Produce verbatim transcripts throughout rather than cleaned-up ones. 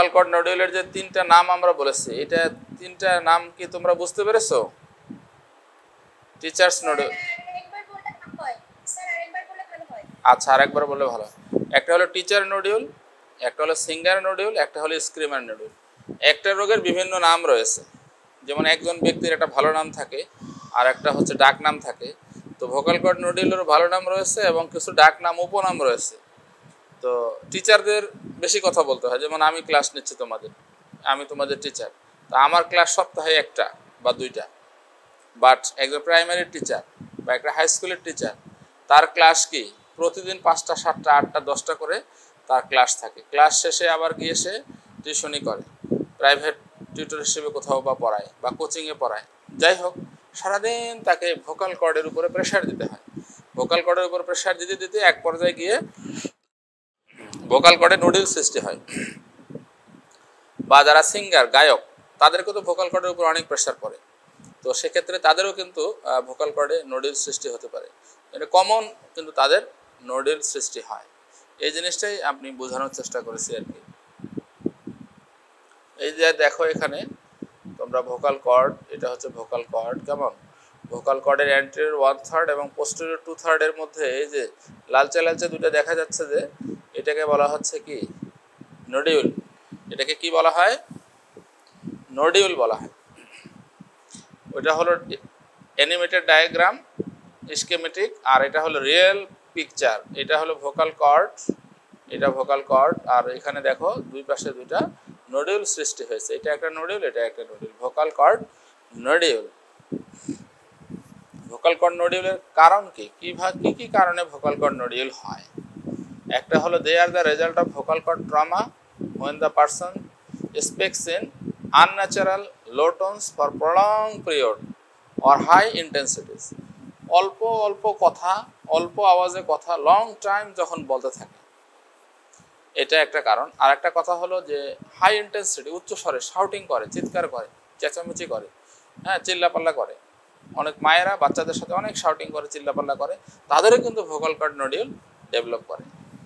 Vocal cord নডিউলের যে তিনটা নাম আমরা বলেছি, এটা তিনটা নাম কি তোমরা বুঝতে পেরেছো? টিচার্স নডিউল, আচ্ছা আরেকবার বললে ভালো। একটা হলো টিচার নডিউল, একটা হলো সিঙ্গার নডিউল, একটা হলো স্ক্রিমার নডিউল। একটা রোগের বিভিন্ন নাম রয়েছে, যেমন একজন ব্যক্তির একটা ভালো নাম থাকে আর একটা হচ্ছে ডাক নাম থাকে। তো ভোকাল কর্ড নডিউলের ভালো নাম রয়েছে এবং কিছু ডাক নাম উপনাম রয়েছে। তো টিচারদের বেশি কথা বলতে হয়, যেমন আমি ক্লাস নিচ্ছি তোমাদের, আমি তোমাদের টিচার, তো আমার ক্লাস সপ্তাহে একটা বা দুইটা। বাট একজন প্রাইমারি টিচার বা একটা হাই স্কুলের টিচার, তার ক্লাস কি প্রতিদিন পাঁচটা সাতটা আটটা দশটা করে তার ক্লাস থাকে। ক্লাস শেষে আবার গিয়ে সে টিউশনি করে, প্রাইভেট টিউটর হিসেবে কোথাও বা পড়ায় বা কোচিংয়ে পড়ায়। যাই হোক, সারাদিন তাকে ভোকাল কর্ডের উপরে প্রেশার দিতে হয়। ভোকাল কর্ডের উপর প্রেশার দিতে দিতে এক পর্যায়ে গিয়ে ভোকাল কর্ডে নডিউল সৃষ্টি হয়। বা যারা সিঙ্গার গায়ক, তাদেরকেও তো ভোকাল কর্ডের উপর অনেক প্রেশার পড়ে, তো সেক্ষেত্রে তাদেরও কিন্তু ভোকাল কর্ডে নডিউল সৃষ্টি হতে পারে। এটা কমন, কিন্তু তাদের নডিউল সৃষ্টি হয়। এই জিনিসটাই আপনি বোঝানোর চেষ্টা করেছি আর কি। এই যে দেখো এখানে তোমরা ভোকাল কর্ড, এটা হচ্ছে ভোকাল কর্ড, কেমন ভোকাল কর্ডের অ্যান্টেরিয়র ওয়ান থার্ড এবং পোস্টেরিয়র টু থার্ডের মধ্যে এই যে লালচে লালচে দুটো দেখা যাচ্ছে, যে এটাকে বলা হচ্ছে কি নডিউল। এটাকে কি বলা হয়? নডিউল বলা হয়। ওটা হলো অ্যানিমেটেড ডায়াগ্রাম, স্কেমেটিক, আর এটা হলো রিয়েল পিকচার। এটা হলো ভোকাল কর্ড, এটা ভোকাল কর্ড, আর এখানে দেখো দুই পাশে দুইটা নডিউল সৃষ্টি হয়েছে। এটা একটা নডিউল, এটা একটা nodule, vocal cord nodule. Vocal cord নডিউলের কারণ কি, কিভাবে কি কি কারণে ভোকাল কর্ড নডিউল হয়? একটা হলো they are the result of vocal cord trauma when the person speaks in unnatural low tones for prolonged period or high intensities। অল্প অল্প কথা, অল্প আওয়াজে কথা লং টাইম যখন বলতে থাকে, এটা একটা কারণ। আর একটা কথা হলো যে হাই ইন্টেন্সিটি, উচ্চ স্বরে শাউটিং করে, চিৎকার করে, চেঁচামেচি করে, হ্যাঁ চিল্লাপাল্লা করে। অনেক মায়েরা বাচ্চাদের সাথে অনেক শাউটিং করে, চিল্লাপাল্লা করে, তাদেরও কিন্তু ভোকাল কর্ড নডিউল ডেভেলপ করে।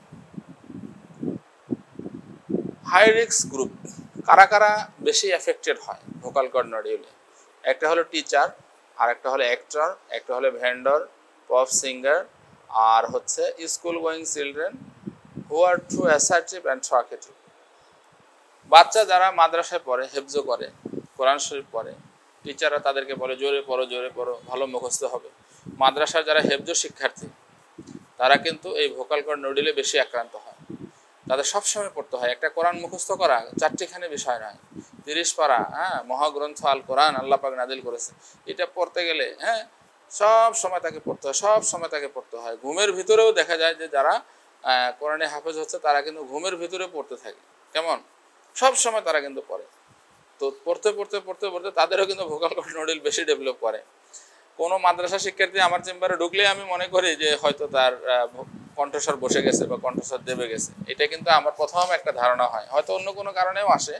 হাই রিস্ক গ্রুপ, কারা কারা বেশি এফেক্টেড হয় ভোকাল কর্ড নডিউলে? একটা হলো টিচার, আর একটা হলো অ্যাক্টর, একটা হলো ভেন্ডর, পপ সিঙ্গার, আর হচ্ছে school going children who are too assertive and talkative. বাচ্চা যারা মাদ্রাসায় পড়ে, হেফজো করে, কোরআন শরীফ পড়ে, টিচাররা তাদেরকে বলে জোরে পড়ো জোরে পড়ো, ভালো মুখস্থ হবে। মাদ্রাসার যারা হেফজো শিক্ষার্থী, তারা কিন্তু এই ভোকাল কর্ড নডিউলে বেশি আক্রান্ত হয়। তাদের সবসময় পড়তে হয়। একটা কোরআন মুখস্থ করা চারটিখানি বিষয় নয়, তিরিশ পারা, হ্যাঁ মহাগ্রন্থ আল কোরআন আল্লাহ পাক নাজিল করেছে, এটা পড়তে গেলে হ্যাঁ সব সময় তাকে পড়তে হয়, সব সময় তাকে পড়তে হয়। ঘুমের ভিতরেও দেখা যায় যে যারা কোরআনে হাফেজ হচ্ছে, তারা কিন্তু ঘুমের ভিতরে পড়তে থাকে, কেমন সব সময় তারা কিন্তু পড়ে। তো পড়তে পড়তে পড়তে পড়তে তাদেরও কিন্তু ভোকাল কর্ড নডিউল বেশি ডেভেলপ করে। কোনো মাদ্রাসা শিক্ষার্থী আমার চেম্বারে ঢুকলে আমি মনে করি যে হয়তো তার কণ্ঠস্বর বসে গেছে বা কণ্ঠস্বর দেবে গেছে। এটা কিন্তু আমার প্রথম একটা ধারণা হয়, হয়তো অন্য কোনো কারণেও আসে।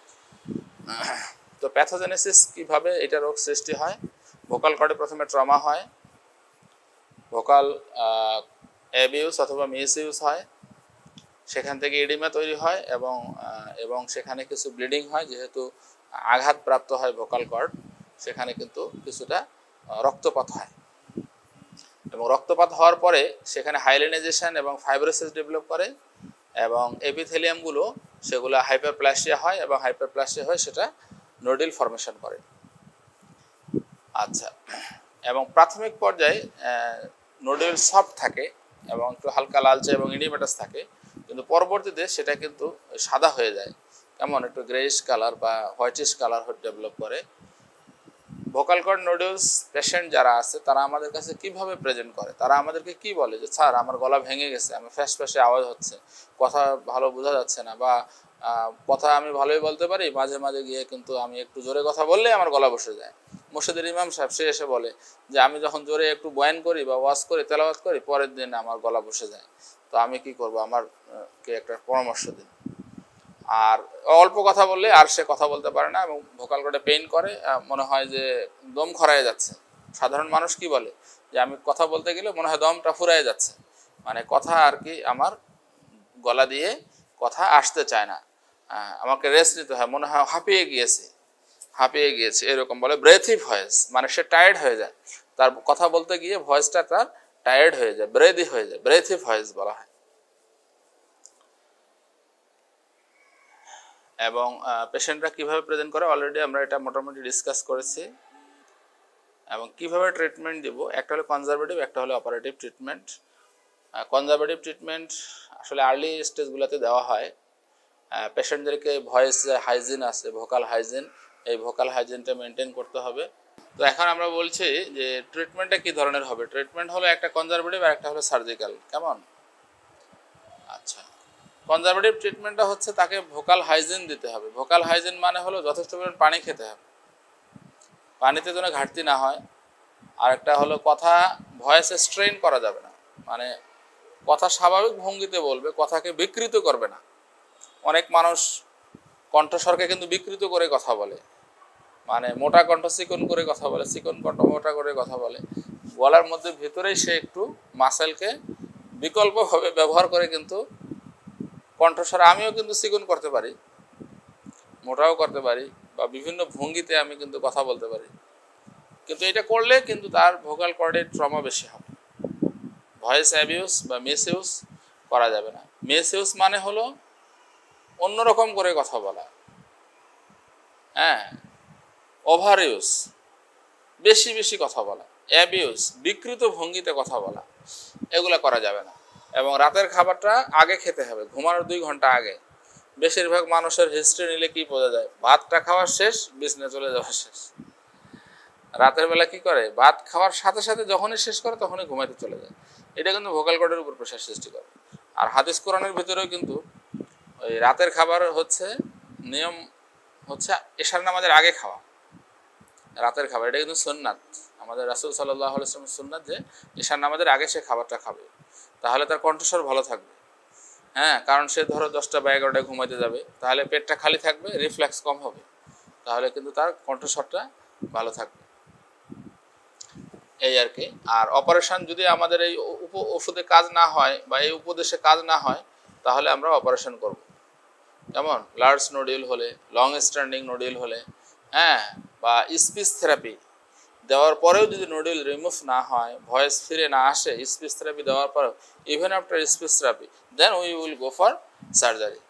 তো প্যাথোজেনেসিস কিভাবে এটা রোগ সৃষ্টি হয়? ভোকাল কর্ডে প্রথমে ট্রমা হয়, ভোকাল অ্যাবিউজ অথবা মিস ইউজ হয়, সেখান থেকে এডিমা তৈরি হয় এবং এবং সেখানে কিছু ব্লিডিং হয়, যেহেতু আঘাতপ্রাপ্ত হয় ভোকাল কর্ড, সেখানে কিন্তু কিছুটা রক্তপাত হয়। এবং রক্তপাত হওয়ার পরে সেখানে হাইলিনাইজেশন এবং ফাইব্রোসিস ডেভেলপ করে, এবং এপিথেলিয়ামগুলো সেগুলো হাইপারপ্লাসিয়া হয়, এবং হাইপারপ্লাসিয়া হয় সেটা নডিউল ফর্মেশন করে। আচ্ছা, এবং প্রাথমিক পর্যায়ে নডিউল সফট থাকে এবং একটু হালকা লালচে এবং ইডিমেটাস থাকে, কিন্তু পরবর্তীতে সেটা কিন্তু সাদা হয়ে যায়, কেমন একটু গ্রেইশ কালার বা হোয়াইটিশ কালার ডেভেলপ করে। ভোকাল কর্ড নডিউলস পেশেন্ট যারা আছে, তারা আমাদের কাছে কিভাবে প্রেজেন্ট করে? তারা আমাদেরকে কি বলে যে স্যার আমার গলা ভেঙে গেছে, আমার ফ্যাস ফ্যাসে আওয়াজ হচ্ছে, কথা ভালো বোঝা যাচ্ছে না, বা কথা আমি ভালোই বলতে পারি, মাঝে মাঝে গিয়ে কিন্তু আমি একটু জোরে কথা বললেই আমার গলা বসে যায়। মসজিদের ইমাম সাহেব সে এসে বলে যে আমি যখন জোরে একটু বয়ান করি বা ওয়াজ করি, তেলাওয়াত করি, পরের দিন আমার গলা বসে যায়। তো আমি কি করব, আমারকে একটা পরামর্শ দিন। আর অল্প কথা বললে আর সে কথা বলতে পারে না এবং ভোকাল কর্ডে পেইন করে, মনে হয় যে দম খরায় যাচ্ছে। সাধারণ মানুষ কি বলে যে আমি কথা বলতে গেলে মনে হয় দমটা ফুরায় যাচ্ছে, মানে কথা আর কি আমার গলা দিয়ে কথা আসতে চায় না। আমাকে রেস্ট নিতে হয়, মনে হয় হাঁপিয়ে গিয়েছে হাঁপিয়ে গিয়েছে এরকম বলে। ব্রেথি ভয়েস মানে সে টায়ার্ড হয়ে যায়, তার কথা বলতে গিয়ে ভয়েসটা তার টায়ার্ড হয়ে যায়, ব্রেদি হয়ে যায়, ব্রেথি ভয়েস বলা হয়। এবং পেশেন্টরা কিভাবে প্রেজেন্ট করে অলরেডি আমরা এটা মোটামুটি ডিসকাস করেছি। এবং কিভাবে ট্রিটমেন্ট দিব, একটা হলো কনজারভেটিভ, একটা হলো অপারেটিভ ট্রিটমেন্ট। কনজারভেটিভ ট্রিটমেন্ট আসলে আর্লি স্টেজগুলোতে দেওয়া হয়। পেশেন্টদেরকে ভয়েস যে হাইজিন আছে, ভোকাল হাইজিন, এই ভোকাল হাইজিনটা মেনটেন করতে হবে। তো এখন আমরা বলছি যে ট্রিটমেন্টটা কী ধরনের হবে। ট্রিটমেন্ট হলো একটা কনজারভেটিভ আর একটা হলো সার্জিক্যাল। কেমন? আচ্ছা, কনজারভেটিভ ট্রিটমেন্টটা হচ্ছে তাকে ভোকাল হাইজিন দিতে হবে। ভোকাল হাইজিন মানে হলো যথেষ্ট পরিমাণ পানি খেতে হবে, পানিতে যেন ঘাটতি না হয়। আর একটা হলো কথা ভয়েসে স্ট্রেন করা যাবে না, মানে কথা স্বাভাবিক ভঙ্গিতে বলবে, কথাকে বিকৃত করবে না। অনেক মানুষ কণ্ঠস্বরকে কিন্তু বিকৃত করে কথা বলে, মানে মোটা কণ্ঠ চিকন করে কথা বলে, চিকন কণ্ঠ মোটা করে কথা বলে। গলার মধ্যে ভেতরেই সে একটু মাসেলকে বিকল্পভাবে ব্যবহার করে কিন্তু কণ্ঠস্বর আমিও কিন্তু চিকন করতে পারি, মোটাও করতে পারি, বা বিভিন্ন ভঙ্গিতে আমি কিন্তু কথা বলতে পারি। কিন্তু এটা করলে কিন্তু তার ভোকাল কর্ডের ট্রমা বেশি হবে। ভয়েস অ্যাবিউস বা মিস ইউজ করা যাবে না। মিস ইউজ মানে হলো অন্যরকম করে কথা বলা, হ্যাঁ, ওভার ইউজ বেশি বেশি কথা বলা, অ্যাবিউস বিকৃত ভঙ্গিতে কথা বলা, এগুলো করা যাবে না। এবং রাতের খাবারটা আগে খেতে হবে, ঘুমানোর দুই ঘন্টা আগে। বেশিরভাগ মানুষের হিস্ট্রি নিলে কি বোঝা যায়, ভাতটা খাওয়ার শেষ, বিছনে চলে যাওয়ার শেষ। রাতের বেলা কি করে, ভাত খাওয়ার সাথে সাথে যখনই শেষ করে তখনই ঘুমাইতে চলে যায়। এটা কিন্তু ভোকাল কর্ডের উপর প্রেশার সৃষ্টি করে। আর হাদিস কোরআনের ভিতরেও কিন্তু ওই রাতের খাবার হচ্ছে নিয়ম হচ্ছে এশার নামাজের আগে খাওয়া, রাতের খাবার। এটা কিন্তু সুন্নাত, আমাদের রাসূল সাল্লাল্লাহু আলাইহি ওয়াসাল্লামের সুন্নাত যে এশার নামাজের আগে সে খাবারটা খাবে, তাহলে তার কণ্ঠস্বর ভালো থাকবে। হ্যাঁ, কারণ সে ধরো দশটা বা এগারোটায় ঘুমাইতে যাবে, তাহলে পেটটা খালি থাকবে, রিফ্লেক্স কম হবে, তাহলে কিন্তু তার কণ্ঠস্বরটা ভালো থাকবে, এই আর কি। আর অপারেশন যদি আমাদের এই উপ ওষুধে কাজ না হয় বা এই উপদেশে কাজ না হয়, তাহলে আমরা অপারেশন করব। যেমন লার্জ নোডিউল হলে, লং স্ট্যান্ডিং নোডিউল হলে, হ্যাঁ, বা স্পিচ থেরাপি দেওয়ার পরেও যদি নোডিউল রিমুভ না হয়, ভয়েস ফিরে না আসে, স্পিচ থেরাপি দেওয়ার পরেও, even after speech therapy, then we will go for surgery.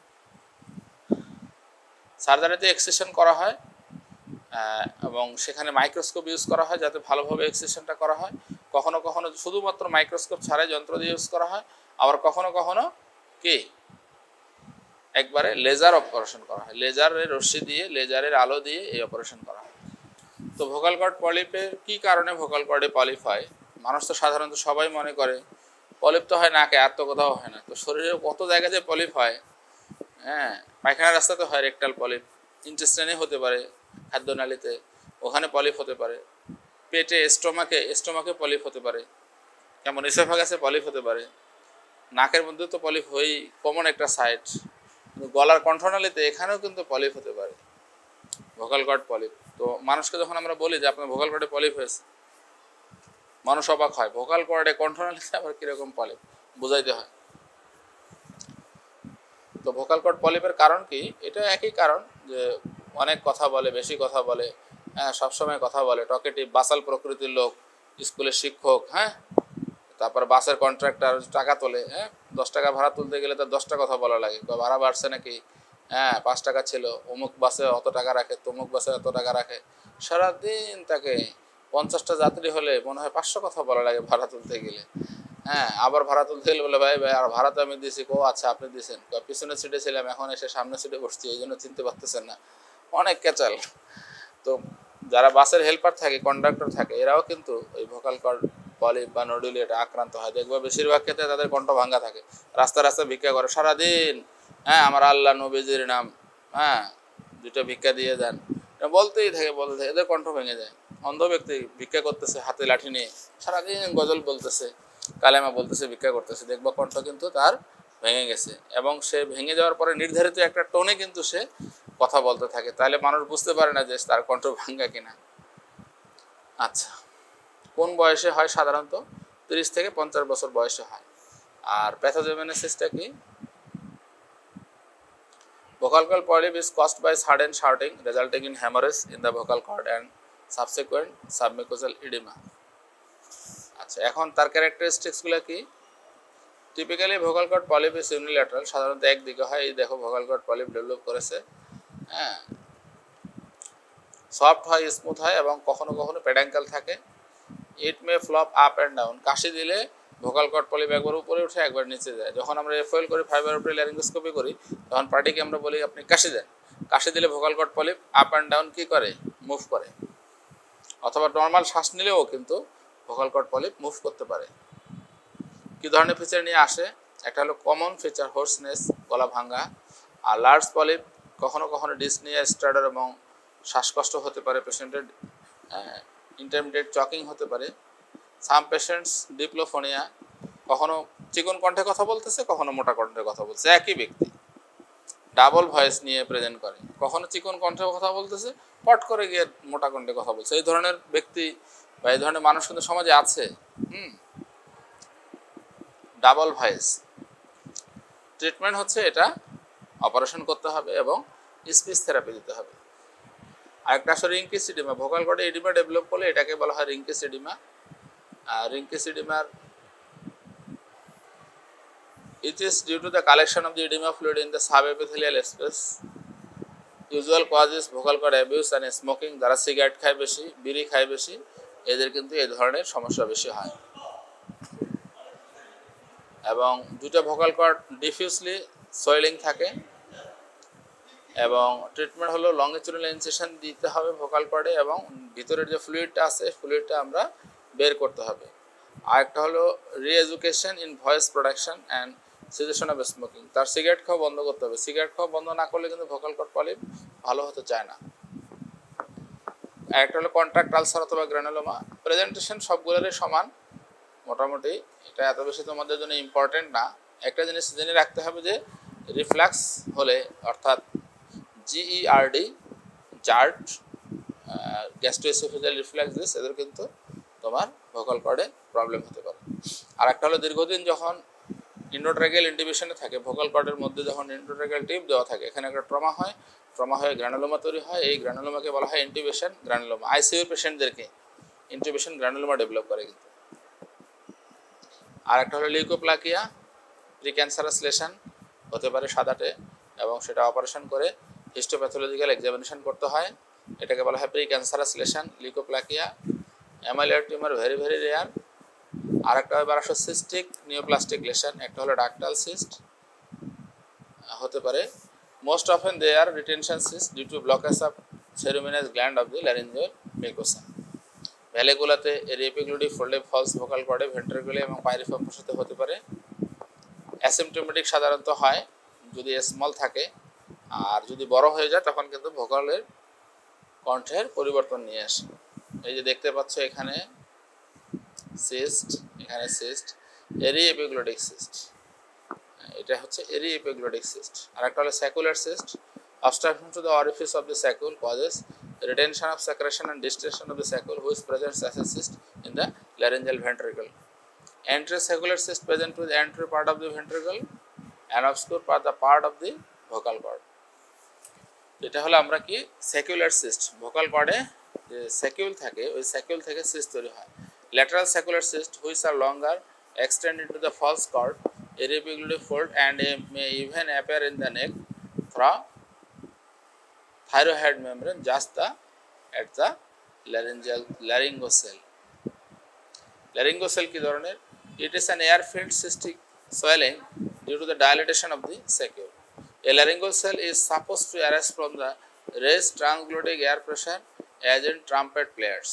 সার্জারিতে এক্সিশন করা হয় এবং সেখানে মাইক্রোস্কোপ ইউজ করা হয় যাতে ভালোভাবে এক্সিশনটা করা হয়। কখনো কখনো শুধুমাত্র মাইক্রোস্কোপ ছাড়াই যন্ত্র দিয়ে ইউজ করা হয়, আবার কখনো কখনো কি একবারে লেজার অপারেশন করা হয়, লেজারের রশ্মি দিয়ে, লেজারের আলো দিয়ে এই অপারেশন করা হয়। তো ভোকাল কর্ড পলিপের কি কারণে ভোকাল কর্ডে পলিপ হয়? মানুষ তো সাধারণত সবাই মনে করে পলিপ তো হয় নাকে, আর তো কোথাও হয় না। তো শরীরে কত জায়গায় যে পলিপ হয়, হ্যাঁ, পায়খানার রাস্তাতে হয় রেকটাল পলিপ, ইন্টেস্টাইনে হতে পারে, খাদ্যনালীতে ওখানে পলিপ হতে পারে, পেটে স্টোমাকে স্টোমাকে পলিপ হতে পারে, কেমন ইসোফাগাসে পলিপ হতে পারে, নাকের মধ্যে তো পলিপ হয়েই কমন একটা সাইট, কিন্তু গলার কণ্ঠনালীতে এখানেও কিন্তু পলিপ হতে পারে, ভোকাল কর্ড পলিপ। তো মানুষকে যখন আমরা বলি যে আপনার ভোকাল কর্ডে পলিপ হয়েছে, মানুষ অবাক হয়, ভোকাল কর্ডে কণ্ঠনালীতে আবার কীরকম পলিপ, বোঝাইতে হয়। তো ভোকাল কর্ড পলিপের কারণ কি? এটা একই কারণ যে অনেক কথা বলে, বেশি কথা বলে, হ্যাঁ, সবসময় কথা বলে, টকেটিভ, বাসাল প্রকৃতির লোক, স্কুলের শিক্ষক, হ্যাঁ, তারপর বাসের কন্ট্রাক্টর টাকা তোলে, হ্যাঁ, দশ টাকা ভাড়া তুলতে গেলে তার দশটা কথা বলা লাগে, ভাড়া বাড়ছে নাকি, হ্যাঁ, পাঁচ টাকা ছিল, অমুক বাসে অত টাকা রাখে, তমুক বাসে এত টাকা রাখে, সারাদিন তাকে পঞ্চাশটা যাত্রী হলে মনে হয় পাঁচশো কথা বলা লাগে ভাড়া তুলতে গেলে, হ্যাঁ। আবার ভাড়া তুলতে গেলে বলে ভাই ভাই আর ভাড়া তো আমি দিয়েছি, কো আচ্ছা আপনি দিয়েছেন, পিছনের সিটে ছিলাম, এখন এসে সামনের সিটে বসছি, এই জন্য চিনতে পারতেছেন না, অনেক ক্যাচাল। তো যারা বাসের হেল্পার থাকে, কন্ডাক্টর থাকে, এরাও কিন্তু ওই ভোকাল কর্ড পলিপ বা নডুলি এটা আক্রান্ত হয়। দেখবো বেশিরভাগ ক্ষেত্রে তাদের কণ্ঠ ভাঙ্গা থাকে, রাস্তা রাস্তা ভিক্ষা করে সারাদিন, হ্যাঁ, আমার আল্লাহ নবীজির নাম, হ্যাঁ, দুটো ভিক্ষা দিয়ে দেন, বলতেই থাকে বলতে থাকে, এদের কণ্ঠ ভেঙে যায়। অন্ধ ব্যক্তি ভিক্ষা করতেছে হাতে লাঠি নিয়ে, সারাদিন গজল বলতেছে, কালেমা বলতেছে, ভিক্ষা করতেছে, দেখবো কণ্ঠ কিন্তু তার ভেঙে গেছে, এবং সে ভেঙে যাওয়ার পরে নির্ধারিত একটা টোনে কিন্তু সে কথা বলতে থাকে, তাহলে মানুষ বুঝতে পারে না যে তার কণ্ঠ ভাঙ্গা কিনা। আচ্ছা, কোন বয়সে হয়? সাধারণত তিরিশ থেকে পঞ্চাশ বছর বয়সে হয়। আর প্যাথোজেনেসিসটা কি? vocal cord polyp is caused by sudden shouting resulting in hemorrhage in the vocal cord and subsequent submucosal edema. আচ্ছা, এখন তার ক্যারেক্টারিস্টিক্সগুলো কি? Typically vocal cord polyp is unilateral, সাধারণত একদিকে হয়। এই দেখো ভোকাল কর্ড পলিপ ডেভেলপ করেছে, হ্যাঁ, সফট হয়, স্মুথ হয় এবং কখনো কখনো প্যাডাঙ্কাল থাকে। It may flop up and down, কাশি দিলে ভোকাল কর্ড পলিপ একবার উপরে উঠে একবার নিচে যায়। যখন আমরা এফওএল করি, ফাইবার অপটিক ল্যারিঙ্গোস্কোপি করি, তখন পার্টিকে আমরা বলি আপনি কাশি দেন। কাশি দিলে vocal cord polyp up and down কি করে? মুভ করে। অথবা নর্মাল শ্বাস নিলেও কিন্তু ভোকাল কর্ড পলিপ মুভ করতে পারে। কী ধরনের ফিচার নিয়ে আসে? একটা হলো কমন ফিচার হোর্সনেস, গলা ভাঙ্গা। আর লার্জ পলিপ কখনো কখনো ডিসনিয়া, স্টার্টার এবং শ্বাসকষ্ট হতে পারে। পেশেন্টের ইন্টারমিডিয়েট চকিং হতে পারে। সাম পেশেন্টস ডিপ্লোফোনিয়া, কখনো চিকন কণ্ঠে কথা বলতেছে, কখনো মোটা কণ্ঠে কথা বলছে, একই ব্যক্তি ডাবল ভয়েস নিয়ে প্রেজেন্ট করে। কখনো চিকন কণ্ঠে কথা বলতেছে, পট করে গিয়ে মোটা কণ্ঠে কথা বলছে। এই ধরনের ব্যক্তি বা এই ধরনের মানুষ কিন্তু সমাজে আছে। হুম ডাবল ভয়েস। ট্রিটমেন্ট হচ্ছে এটা অপারেশন করতে হবে এবং স্পিচ থেরাপি দিতে হবে। আরেকটা আসলে রিঙ্কিস ইডিমা, ভোকাল কর্ডে এডিমা ডেভেলপ করলে এটাকে বলা হয় রিঙ্কিস ইডিমা। রিঙ্কিস ইডিমার it is due to the collection of the edema fluid in the subepithelial space. Usual cause is vocal cord abuse and smoking, যারা সিগারেট খায় বেশি, বিড়ি খায় বেশি, এদের কিন্তু এই ধরনের সমস্যা বেশি হয়। এবং দুটো ভোকাল কর্ড ডিফিউজলি সোয়েলিং থাকে। এবং ট্রিটমেন্ট হলো লংগিচুডাল ইনসেশন দিতে হবে ভোকাল কর্ডে এবং ভিতরের যে ফ্লুইডটা আছে ফ্লুইডটা আমরা বের করতে হবে। আর একটা হলো reeducation in voice production and cessation of smoking, তার সিগারেট খাওয়া বন্ধ করতে হবে। সিগারেট খাওয়া বন্ধ না করলে কিন্তু ভোকাল কর্ড পলিপ ভালো হতে চায় না। একটা হলো কন্ট্রাক্ট আলসার অথবা গ্রানুলোমা। প্রেজেন্টেশন সবগুলোরই সমান মোটামুটি, এটা এত বেশি তোমাদের জন্য ইম্পর্টেন্ট না। একটা জিনিস জেনে রাখতে হবে যে রিফ্লাক্স হলে অর্থাৎ জিইআরডি, জার্ট, গ্যাস্ট্রোএসোফেজিয়াল রিফ্লাক্স, এদের কিন্তু তোমার ভোকাল কর্ডে প্রবলেম হতে পারে। আর একটা হলো দীর্ঘদিন যখন ইন্ডোট্রাকিয়াল ইন্টিবিউশনে থাকে, ভোকাল কর্ডের মধ্যে যখন ইন্ডোট্রাকিয়াল টিপ দেওয়া থাকে, এখানে একটা ট্রমা হয়, ট্রমা হয়ে গ্রানুলোমা তৈরি হয়। এই গ্রানুলোমাকে বলা হয় ইন্টিবিউশন গ্রানুলোমা। আইসিইউ পেশেন্টদেরকে ইন্টিবিউশন গ্রানুলোমা ডেভেলপ করে কিন্তু। আর একটা হলো লিউকোপ্লাকিয়া, প্রিক্যান্সারাস লেশন হতে পারে সাদাটে, এবং সেটা অপারেশন করে হিস্টোপ্যাথোলজিক্যাল এক্সামিনেশন করতে হয়। এটাকে বলা হয় precancerous lesion, leukoplakia. Amyloid tumour very very rare. আর একটা এবার আসলে সিস্টিক নিওপ্লাস্টিক লেশন, একটা হলো ডাক্টাল সিস্ট হতে পারে। Most often they are retention cyst due to blockage of ceruminous gland of the laryngeal mucosa. ভ্যালেগুলাতে এরিপিগ্লুডি ফোল্ডে ফলস ভোকাল কর্ডে ভেন্ট্রিকুলে এবং পাইরিফর্ম সাথে হতে পারে। অ্যাসিমটোমেটিক সাধারণত হয় যদি স্মল থাকে, আর যদি বড় হয়ে যায় তখন কিন্তু ভোকালের কণ্ঠের পরিবর্তন নিয়ে আসে। এই যে দেখতে পাচ্ছ এখানে সিস্ট, এখানে সিস্ট, এরি এপিগ্লোটিক সিস্ট, এটা হচ্ছে এরি এপিগ্লোটিক সিস্ট। আর একটা হলো saccular cyst, obstruction to the orifice of the saccule causes retention of secretion and distension of the saccule which presents as a cyst in the laryngeal ventricle. Anterosaccular cyst present with anterior part of the ventricle and obscure part the part of the vocal cord. এটা হলো আমরা কি স্যাকুলার cyst, vocal কর্ডে যে saccule থাকে ওই saccule থেকে cyst তৈরি হয়। Lateral saccular cyst which are longer extend into the false cord, epiglottic fold, and may even appear in the neck through thyroid membrane just the, at the laryngeal laryngocele. Laryngocele কি ধরনের? It is an air-filled cystic swelling due to the dilatation of the saccule. A laryngocele is supposed to arise from the raised transglottic air pressure as in trumpet players,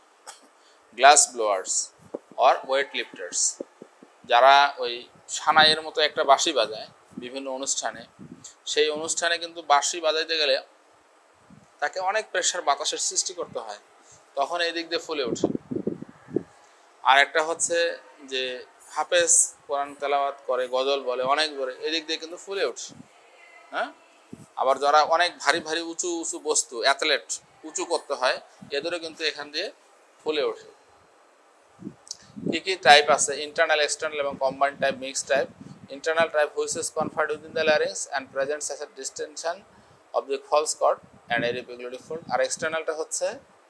glass blowers or weight lifters. যারা ওই সানাইয়ের মতো একটা বাঁশি বাজায় বিভিন্ন অনুষ্ঠানে, সেই অনুষ্ঠানে কিন্তু বাঁশি বাজাইতে গেলে তাকে অনেক প্রেশার বাতাসের সৃষ্টি করতে হয়, তখন এই দিক দিয়ে ফুলে ওঠে। আর একটা হচ্ছে যে হাফেজ কোরআন তেলাওয়াত করে, গজল বলে, অনেক বলে, এদিক দিয়ে কিন্তু ফুলে উঠছে। হ্যাঁ, আবার যারা অনেক ভারী ভারী উঁচু উঁচু বস্তু অ্যাথলেট উঁচু করতে হয়, এদেরও কিন্তু এখান দিয়ে ফুলে ওঠে। কী কী টাইপ আছে? ইন্টারনাল, এক্সটার্নাল এবং combined type, mix type. internal type which is confined within the larynx and presents as a distension of the false cord and epiglottic fold. আর externalটা হচ্ছে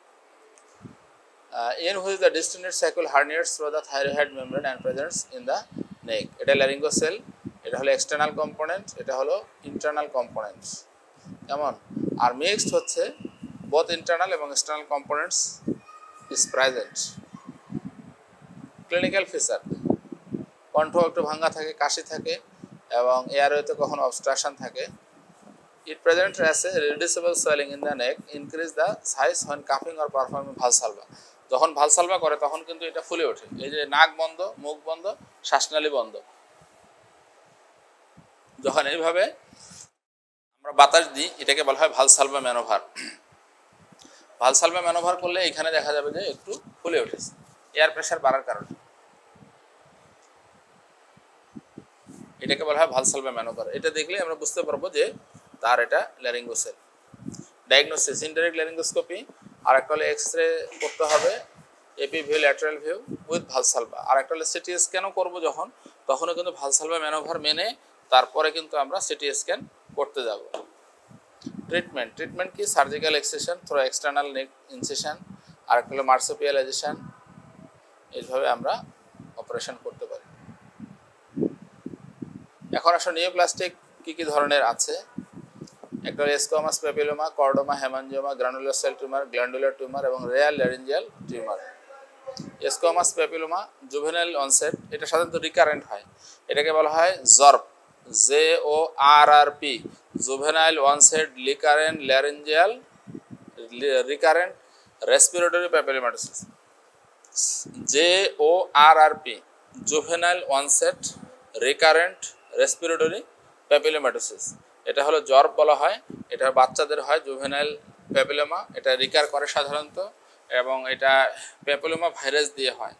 uh, in which the distended saccule herniates through the thyroid membrane and presents in the neck. এটা laryngocele, এটা হলো external component, এটা হলো internal components. কেমন? আর mixed হচ্ছে both internal এবং external components is present. Clinical feature, কণ্ঠ একটু ভাঙা থাকে, কাশি থাকে এবং এয়ারওয়েতে কখনো অবস্ট্রাকশন থাকে। It presents as a reducible swelling in the neck, increase the size when coughing or performing Valsalva. যখন ভালসালভা করে তখন কিন্তু এটা ফুলে ওঠে, এই যে নাক বন্ধ, মুখ বন্ধ, শ্বাসনালী বন্ধ, যখন এইভাবে আমরা বাতাস দিই এটাকে বলা হয় ভালসালভা ম্যানোভার। ভালসালভা ম্যানোভার করলে এখানে দেখা যাবে যে একটু ফুলে উঠেছে এয়ার প্রেসার বাড়ার কারণে, এটাকে বলা হয় ভালসালভা ম্যানোভার। এটা দেখলে আমরা বুঝতে পারবো যে তার এটা ল্যারিঙ্গোসেল। ডায়াগনোসিস, ইনডাইরেক্ট ল্যারিঙ্গোস্কোপি, আর একটা হলে এক্স রে করতে হবে, AP view, lateral view with Valsalva, আর একটা হলে সিটি স্ক্যানও করবো যখন, তখনও কিন্তু ভালসালভা ম্যানোভার মেনে তারপরে কিন্তু আমরা সিটি স্ক্যান করতে যাব। ট্রিটমেন্ট, ট্রিটমেন্ট কি? Surgical excision through external neck incision, আর একটা হলো মার্সোপিয়ালাইজেশন, এইভাবে আমরা অপারেশন করতে পারি। এখন আসলে নিওপ্লাস্টিক কী কী ধরনের আছে? একটা হলো squamous papilloma, chordoma, haemangioma, granular cell tumour, glandular tumour এবং rare laryngeal tumour. Squamous papilloma juvenile onset, এটা সাধারণত রিকারেন্ট হয়, এটাকে বলা হয় JORRP, J O R R P, juvenile onset recurrent laryngeal recurrent respiratory papillomatosis. J O R R P, juvenile onset recurrent respiratory papillomatosis, এটা হলো জর্প বলা হয়। এটা বাচ্চাদের হয় জুভেনাইল প্যাপিলোমা, এটা রিকার করে সাধারণত এবং এটা প্যাপিলোমা ভাইরাস দিয়ে হয়।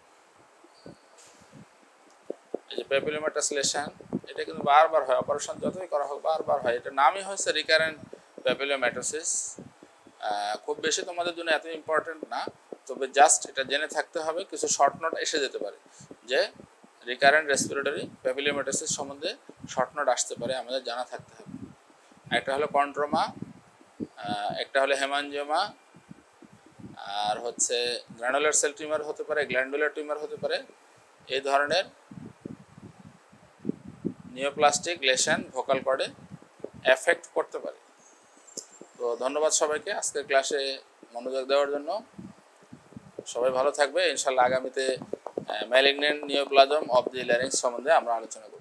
এই যে প্যাপিলোমা ট্রান্সলেশন, এটা কিন্তু বারবার হয়, অপারেশন যতই করা হোক বারবার হয়। এটা নামই হয়েছে রিকারেন্ট প্যাপিলোমাটোসিস। খুব বেশি তোমাদের জন্য এত ইম্পর্টেন্ট না, তবে জাস্ট এটা জেনে থাকতে হবে, কিছু শর্ট নোট এসে যেতে পারে যে রিকারেন্ট রেসপিরেটরি প্যাপিলোমাটোসিস সম্বন্ধে শর্ট নোট আসতে পারে, আমাদের জানা থাকতে হবে। একটা হলো কন্ট্রোমা, একটা হলো হেমানজিওমা, আর হচ্ছে গ্র্যানুলার সেল টিউমার হতে পারে, গ্ল্যান্ডুলার টিউমার হতে পারে। এই ধরনের নিওপ্লাস্টিক লেশন ভোকাল কর্ডে এফেক্ট করতে পারে। তো ধন্যবাদ সবাইকে আজকের ক্লাসে মনোযোগ দেওয়ার জন্য। সবাই ভালো থাকবে। ইনশাল্লাহ আগামীতে malignant neoplasm of the larynx সম্বন্ধে আমরা আলোচনা করব।